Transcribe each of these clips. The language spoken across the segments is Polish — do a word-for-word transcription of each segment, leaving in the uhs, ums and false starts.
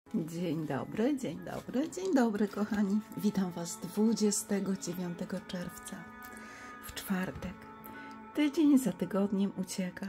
Dzień dobry, dzień dobry, dzień dobry kochani. Witam Was dwudziestego dziewiątego czerwca w czwartek. Tydzień za tygodniem ucieka.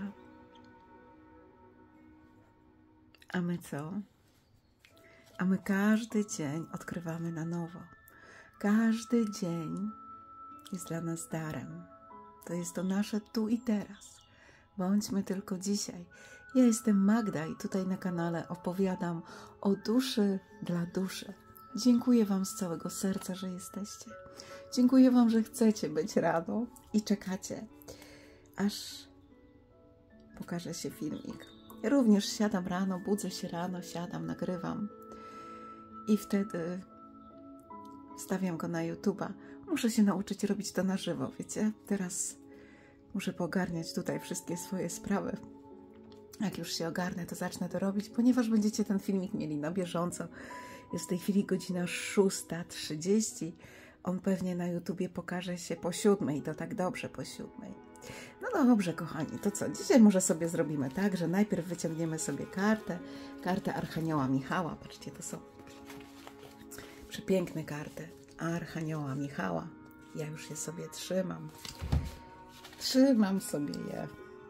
A my co? A my każdy dzień odkrywamy na nowo. Każdy dzień jest dla nas darem. To jest to nasze tu i teraz. Bądźmy tylko dzisiaj. Ja jestem Magda i tutaj na kanale opowiadam o duszy dla duszy. Dziękuję Wam z całego serca, że jesteście. Dziękuję Wam, że chcecie być rano i czekacie, aż pokaże się filmik. Ja również siadam rano, budzę się rano, siadam, nagrywam i wtedy wstawiam go na YouTube'a. Muszę się nauczyć robić to na żywo, wiecie? Teraz muszę pogarniać tutaj wszystkie swoje sprawy. Jak już się ogarnę, to zacznę to robić, ponieważ będziecie ten filmik mieli na bieżąco. Jest w tej chwili godzina szósta trzydzieści. On pewnie na YouTubie pokaże się po siódmej, to tak dobrze po siódmej. No dobrze, kochani, to co? Dzisiaj może sobie zrobimy tak, że najpierw wyciągniemy sobie kartę, kartę Archanioła Michała. Patrzcie, to są przepiękne karty Archanioła Michała. Ja już je sobie trzymam. Trzymam sobie je.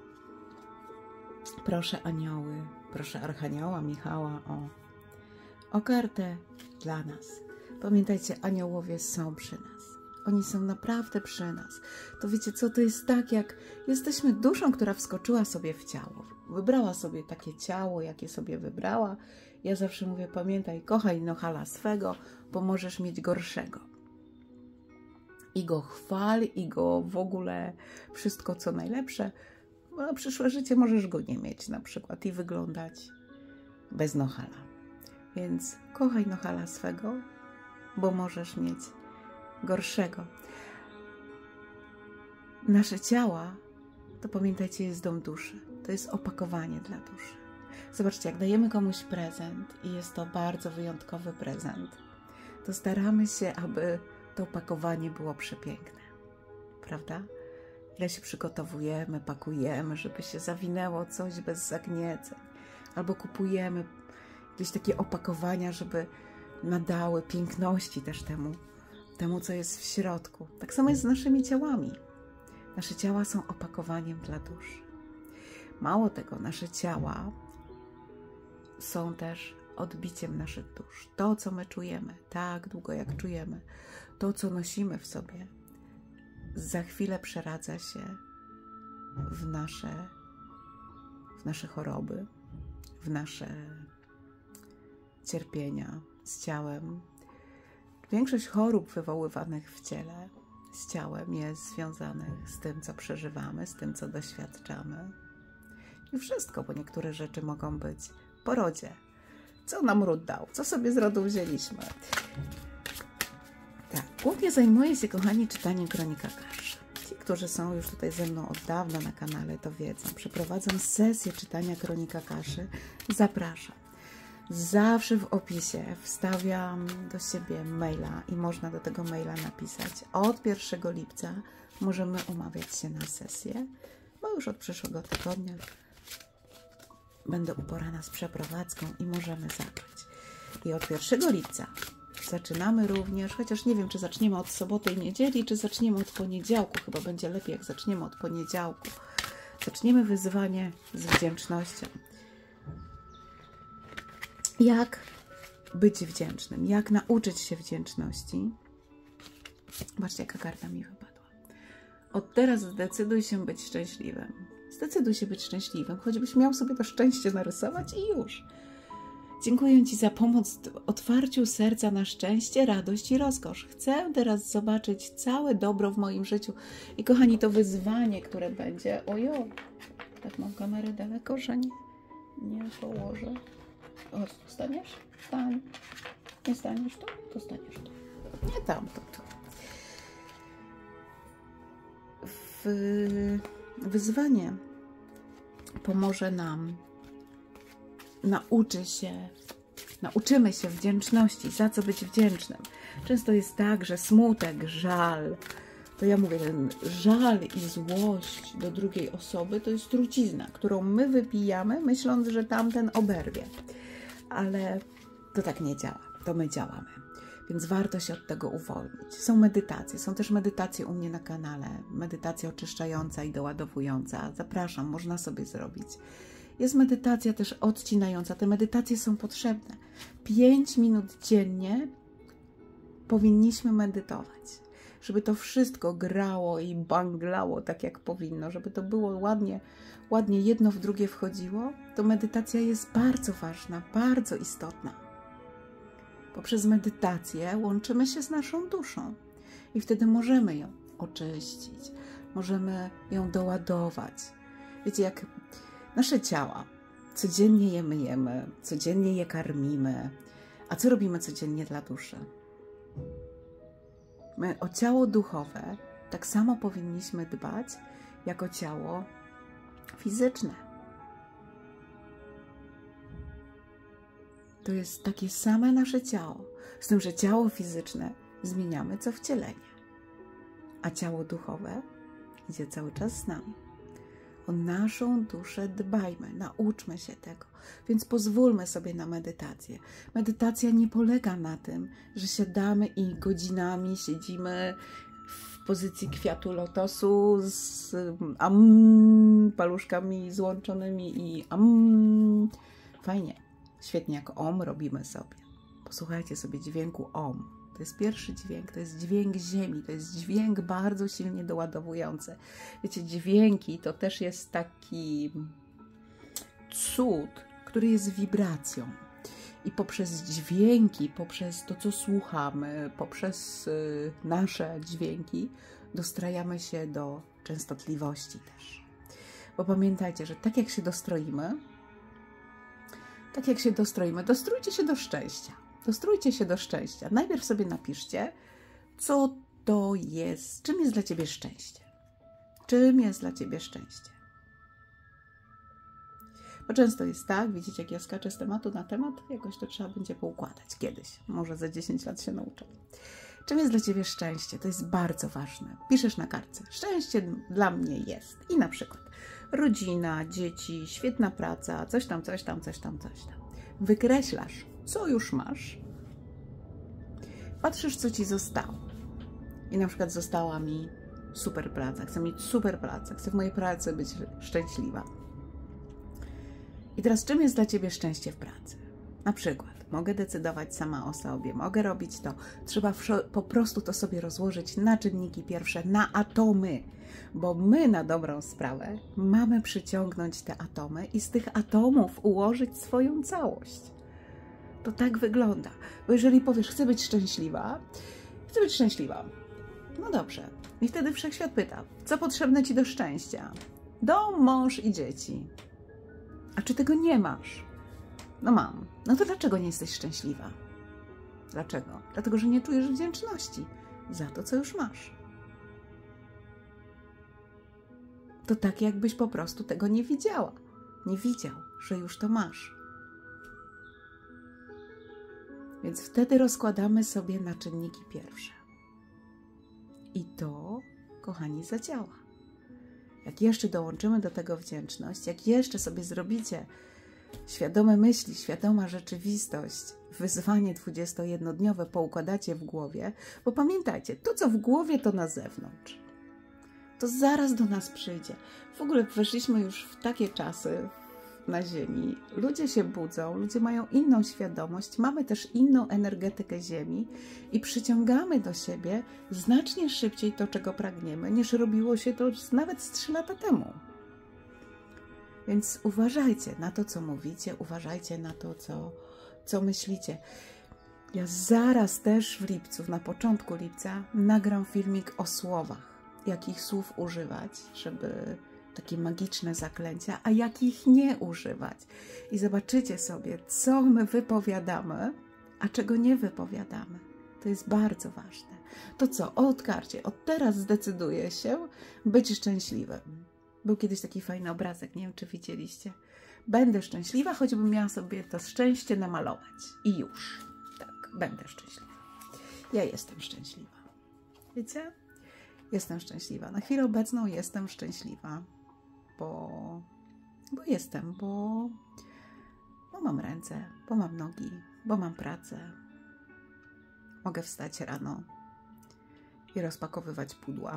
Proszę anioły, proszę Archanioła Michała o, o kartę dla nas. Pamiętajcie, aniołowie są przy nas. Oni są naprawdę przy nas. To wiecie co, to jest tak, jak jesteśmy duszą, która wskoczyła sobie w ciało. Wybrała sobie takie ciało, jakie sobie wybrała. Ja zawsze mówię, pamiętaj, kochaj nochala swego, bo możesz mieć gorszego. I go chwal, i go w ogóle wszystko, co najlepsze. Bo na przyszłe życie możesz go nie mieć na przykład i wyglądać bez nochala. Więc kochaj nochala swego, bo możesz mieć gorszego. Nasze ciała, to pamiętajcie, jest dom duszy. To jest opakowanie dla duszy. Zobaczcie, jak dajemy komuś prezent i jest to bardzo wyjątkowy prezent, to staramy się, aby to opakowanie było przepiękne. Prawda? Ile się przygotowujemy, pakujemy, żeby się zawinęło coś bez zagnieceń. Albo kupujemy jakieś takie opakowania, żeby nadały piękności też temu, temu, co jest w środku. Tak samo jest z naszymi ciałami. Nasze ciała są opakowaniem dla dusz. Mało tego, nasze ciała są też odbiciem naszych dusz. To, co my czujemy, tak długo jak czujemy, to, co nosimy w sobie, za chwilę przeradza się w nasze, w nasze choroby, w nasze cierpienia z ciałem. Większość chorób wywoływanych w ciele z ciałem jest związanych z tym, co przeżywamy, z tym, co doświadczamy. I wszystko, bo niektóre rzeczy mogą być po rodzie. Co nam ród dał? Co sobie z rodu wzięliśmy? Tak, głównie zajmuję się, kochani, czytaniem Kronika Kaszy. Ci, którzy są już tutaj ze mną od dawna na kanale, to wiedzą. Przeprowadzam sesję czytania Kronika Kaszy. Zapraszam. Zawsze w opisie wstawiam do siebie maila i można do tego maila napisać. Od pierwszego lipca możemy umawiać się na sesję, bo już od przyszłego tygodnia będę uporana z przeprowadzką i możemy zacząć. I od pierwszego lipca zaczynamy również, chociaż nie wiem, czy zaczniemy od soboty i niedzieli, czy zaczniemy od poniedziałku. Chyba będzie lepiej, jak zaczniemy od poniedziałku. Zaczniemy wyzwanie z wdzięcznością. Jak być wdzięcznym? Jak nauczyć się wdzięczności? Zobaczcie, jaka karta mi wypadła. Od teraz zdecyduj się być szczęśliwym. Zdecyduj się być szczęśliwym, choćbyś miał sobie to szczęście narysować i już. Dziękuję Ci za pomoc w otwarciu serca na szczęście, radość i rozkosz. Chcę teraz zobaczyć całe dobro w moim życiu. I kochani, to wyzwanie, które będzie... Ojo, tak mam kamerę daleko, że nie, nie położę. O, staniesz? Stań. Nie staniesz tu? To staniesz tu. Nie tam, to tu. W... Wyzwanie pomoże nam nauczy się, nauczymy się wdzięczności, za co być wdzięcznym. Często jest tak, że smutek, żal, to ja mówię, ten żal i złość do drugiej osoby to jest trucizna, którą my wypijamy, myśląc, że tamten oberwie. Ale To tak nie działa, to my działamy. Więc warto się od tego uwolnić. Są medytacje, są też medytacje u mnie na kanale. Medytacja oczyszczająca i doładowująca. Zapraszam, można sobie zrobić. Jest medytacja też odcinająca. Te medytacje są potrzebne. Pięć minut dziennie powinniśmy medytować. Żeby to wszystko grało i banglało tak jak powinno. Żeby to było ładnie, ładnie jedno w drugie wchodziło. To medytacja jest bardzo ważna, bardzo istotna. Poprzez medytację łączymy się z naszą duszą i wtedy możemy ją oczyścić, możemy ją doładować. Wiecie, jak nasze ciała, codziennie je myjemy, codziennie je karmimy, a co robimy codziennie dla duszy? My o ciało duchowe tak samo powinniśmy dbać, jak o ciało fizyczne. To jest takie same nasze ciało, z tym, że ciało fizyczne zmieniamy co wcielenie, a ciało duchowe idzie cały czas z nami. O naszą duszę dbajmy, nauczmy się tego, więc pozwólmy sobie na medytację. Medytacja nie polega na tym, że siadamy i godzinami siedzimy w pozycji kwiatu lotosu z am, paluszkami złączonymi i am. Fajnie. Świetnie, jak om robimy sobie. Posłuchajcie sobie dźwięku om. To jest pierwszy dźwięk, to jest dźwięk ziemi, to jest dźwięk bardzo silnie doładowujący. Wiecie, dźwięki to też jest taki cud, który jest wibracją. I poprzez dźwięki, poprzez to, co słuchamy, poprzez y, nasze dźwięki dostrajamy się do częstotliwości też. Bo pamiętajcie, że tak jak się dostroimy, Tak jak się dostroimy, dostrójcie się do szczęścia. Dostrójcie się do szczęścia. Najpierw sobie napiszcie, co to jest, czym jest dla Ciebie szczęście. Czym jest dla Ciebie szczęście? Bo często jest tak, widzicie, jak ja skaczę z tematu na temat, jakoś to trzeba będzie poukładać kiedyś. Może za dziesięć lat się nauczę. Czym jest dla Ciebie szczęście? To jest bardzo ważne. Piszesz na kartce. Szczęście dla mnie jest. I na przykład rodzina, dzieci, świetna praca, coś tam, coś tam, coś tam, coś tam. Wykreślasz, co już masz. Patrzysz, co Ci zostało. I na przykład została mi super praca. Chcę mieć super pracę. Chcę w mojej pracy być szczęśliwa. I teraz czym jest dla Ciebie szczęście w pracy? Na przykład mogę decydować sama o sobie, mogę robić to. Trzeba po prostu to sobie rozłożyć na czynniki pierwsze, na atomy. Bo my na dobrą sprawę mamy przyciągnąć te atomy i z tych atomów ułożyć swoją całość. To tak wygląda. Bo jeżeli powiesz, chcę być szczęśliwa, chcę być szczęśliwa. No dobrze. I wtedy wszechświat pyta, co potrzebne Ci do szczęścia? Dom, mąż i dzieci. A czy tego nie masz? No mam. No to dlaczego nie jesteś szczęśliwa? Dlaczego? Dlatego, że nie czujesz wdzięczności za to, co już masz. To tak, jakbyś po prostu tego nie widziała. Nie widział, że już to masz. Więc wtedy rozkładamy sobie na czynniki pierwsze. I to, kochani, zadziała. Jak jeszcze dołączymy do tego wdzięczność, jak jeszcze sobie zrobicie świadome myśli, świadoma rzeczywistość, wyzwanie dwudziestojednodniowe poukładacie w głowie, bo pamiętajcie, to co w głowie, to na zewnątrz. To zaraz do nas przyjdzie. W ogóle weszliśmy już w takie czasy na Ziemi. Ludzie się budzą, ludzie mają inną świadomość, mamy też inną energetykę Ziemi i przyciągamy do siebie znacznie szybciej to, czego pragniemy, niż robiło się to nawet z trzy lata temu. Więc uważajcie na to, co mówicie, uważajcie na to, co, co myślicie. Ja zaraz też w lipcu, na początku lipca, nagram filmik o słowach. Jakich słów używać, żeby takie magiczne zaklęcia, a jakich nie używać. I zobaczycie sobie, co my wypowiadamy, a czego nie wypowiadamy. To jest bardzo ważne. To co? Od karcie. Od teraz zdecyduję się być szczęśliwym. Był kiedyś taki fajny obrazek, nie wiem, czy widzieliście. Będę szczęśliwa, choćbym miała sobie to szczęście namalować. I już. Tak, będę szczęśliwa. Ja jestem szczęśliwa. Wiecie? Jestem szczęśliwa. Na chwilę obecną jestem szczęśliwa, bo, bo jestem, bo, bo mam ręce, bo mam nogi, bo mam pracę. Mogę wstać rano i rozpakowywać pudła.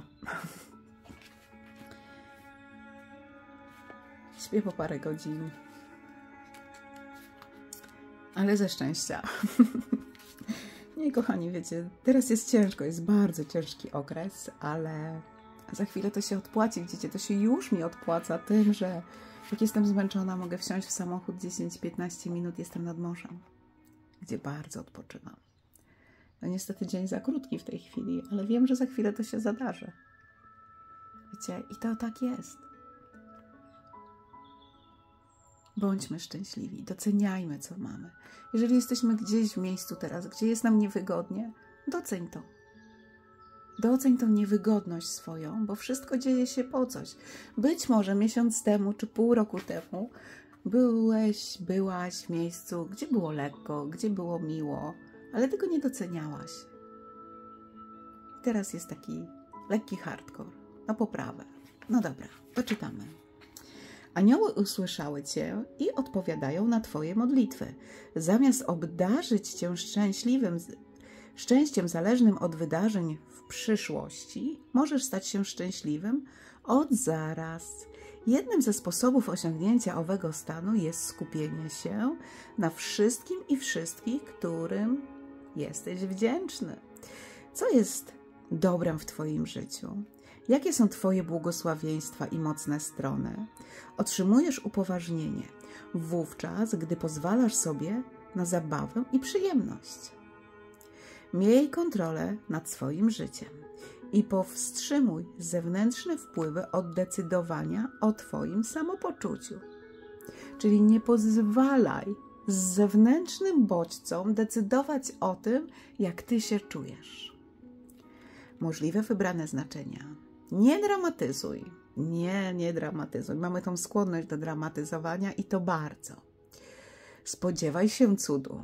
Śpię po parę godzin, ale ze szczęścia. Nie, kochani, wiecie, teraz jest ciężko, jest bardzo ciężki okres, ale za chwilę to się odpłaci. Widzicie, to się już mi odpłaca tym, że jak jestem zmęczona, mogę wsiąść w samochód dziesięć piętnaście minut, jestem nad morzem, gdzie bardzo odpoczywam. No niestety dzień za krótki w tej chwili, ale wiem, że za chwilę to się zadarzy. Wiecie, i to tak jest. Bądźmy szczęśliwi, doceniajmy, co mamy. Jeżeli jesteśmy gdzieś w miejscu teraz, gdzie jest nam niewygodnie, doceń to. Doceń tą niewygodność swoją, bo wszystko dzieje się po coś. Być może miesiąc temu, czy pół roku temu byłeś, byłaś w miejscu, gdzie było lekko, gdzie było miło, ale tego nie doceniałaś. Teraz jest taki lekki hardcore, na poprawę. No dobra, poczytamy. Anioły usłyszały Cię i odpowiadają na Twoje modlitwy. Zamiast obdarzyć Cię szczęśliwym, szczęściem zależnym od wydarzeń w przyszłości, możesz stać się szczęśliwym od zaraz. Jednym ze sposobów osiągnięcia owego stanu jest skupienie się na wszystkim i wszystkich, którym jesteś wdzięczny. Co jest dobrem w Twoim życiu? Jakie są Twoje błogosławieństwa i mocne strony? Otrzymujesz upoważnienie wówczas, gdy pozwalasz sobie na zabawę i przyjemność. Miej kontrolę nad swoim życiem i powstrzymuj zewnętrzne wpływy od decydowania o Twoim samopoczuciu. Czyli nie pozwalaj z zewnętrznym bodźcom decydować o tym, jak Ty się czujesz. Możliwe wybrane znaczenia. Nie dramatyzuj. Nie, nie dramatyzuj. Mamy tą skłonność do dramatyzowania i to bardzo. Spodziewaj się cudu.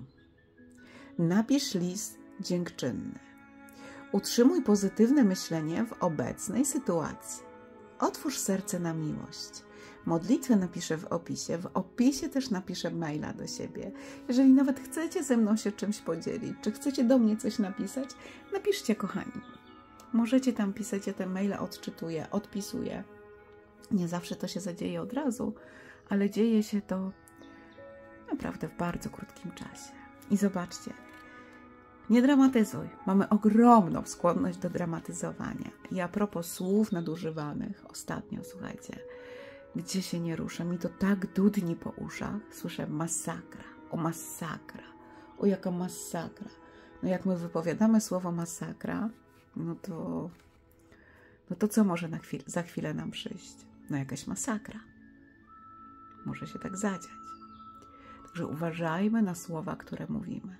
Napisz list dziękczynny. Utrzymuj pozytywne myślenie w obecnej sytuacji. Otwórz serce na miłość. Modlitwę napiszę w opisie. W opisie też napiszę maila do siebie. Jeżeli nawet chcecie ze mną się czymś podzielić, czy chcecie do mnie coś napisać, napiszcie, kochani. Możecie tam pisać, ja te maile odczytuję, odpisuję. Nie zawsze to się zadzieje od razu, ale dzieje się to naprawdę w bardzo krótkim czasie. I zobaczcie, nie dramatyzuj. Mamy ogromną skłonność do dramatyzowania. I a propos słów nadużywanych, ostatnio, słuchajcie, gdzie się nie ruszę, mi to tak dudni po uszach. Słyszę masakra, o masakra, o jaka masakra. No jak my wypowiadamy słowo masakra, no to, no to co może na chwil, za chwilę nam przyjść? No jakaś masakra. Może się tak zadziać. Także uważajmy na słowa, które mówimy.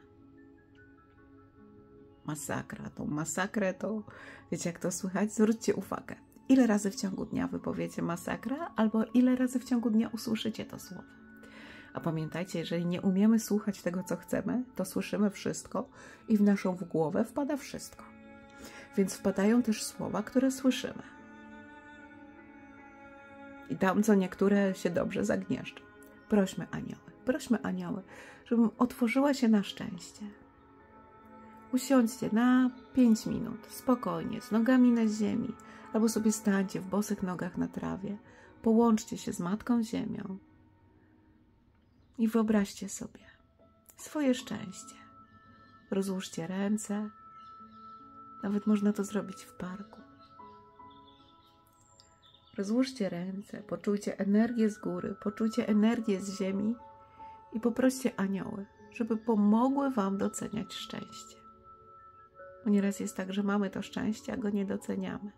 Masakra, tą masakrę to, wiecie jak to słychać? Zwróćcie uwagę. Ile razy w ciągu dnia wypowiecie masakra, albo ile razy w ciągu dnia usłyszycie to słowo. A pamiętajcie, jeżeli nie umiemy słuchać tego, co chcemy, to słyszymy wszystko i w naszą w głowę wpada wszystko. Więc wpadają też słowa, które słyszymy. I tam, co niektóre się dobrze zagnieżdżą. Prośmy anioły, prośmy anioły, żebym otworzyła się na szczęście. Usiądźcie na pięć minut, spokojnie, z nogami na ziemi, albo sobie stańcie w bosych nogach na trawie. Połączcie się z Matką Ziemią i wyobraźcie sobie swoje szczęście. Rozłóżcie ręce. Nawet można to zrobić w parku. Rozłóżcie ręce, poczujcie energię z góry, poczujcie energię z ziemi i poproście anioły, żeby pomogły Wam doceniać szczęście. Bo nieraz jest tak, że mamy to szczęście, a go nie doceniamy.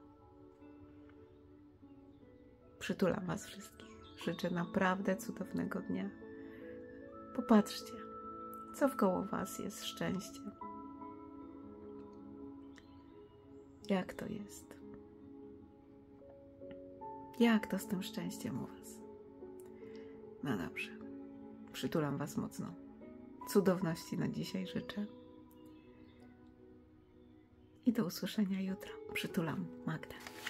Przytulam Was wszystkich. Życzę naprawdę cudownego dnia. Popatrzcie, co wkoło Was jest szczęściem. Jak to jest? Jak to z tym szczęściem u Was? No dobrze. Przytulam Was mocno. Cudowności na dzisiaj życzę. I do usłyszenia jutro. Przytulam, Magda.